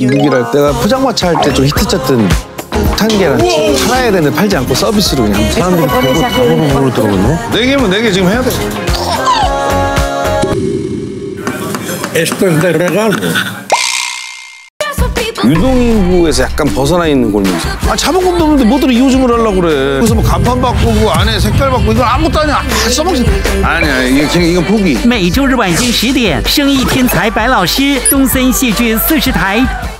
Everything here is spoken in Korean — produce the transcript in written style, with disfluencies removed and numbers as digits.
6일 때가 포장마차 할 때 좀 히트쳤던 폭탄 계란 팔아야 되는데 팔지 않고 서비스로 그냥 사람들이 보고 들어오네. 4개면 4개 지금 해야 돼. Esto es de regalo. 유동인구에서 약간 벗어나 있는 골목이죠. 아, 자본금도 없는데 뭐들이 이웃음을 하려고 그래. 그래서 뭐 간판 바꾸고 안에 색깔 바꾸고 이건 아무것도 아니야. 써먹지. 아니야, 이건 포기. 每周日晚间10点，生意天才白老师，东森戏剧40台